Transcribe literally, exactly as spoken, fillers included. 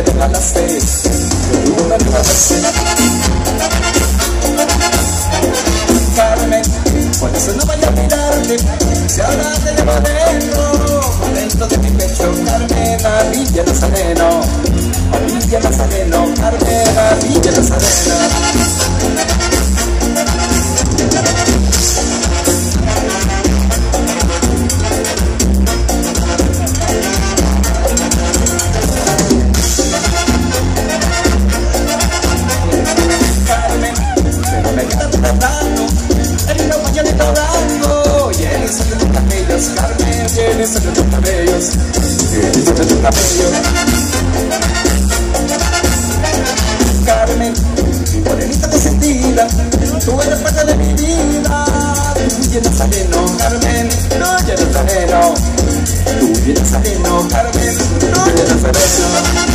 me regalaste, tú me regalaste. Carmen, por eso no vaya a mirarte, si ahora te llevo adentro, dentro de mi pecho. Carmen, María Nazareno, María Nazareno, Carmen, María Nazareno. Carmen, tienes entre tus cabellos, tienes entre tus cabellos. Carmen, mi morenita consentida, tú eres parte de mi vida. Tú llenas areno, Carmen, tú llenas areno. Tú llenas areno, Carmen, tú llenas areno.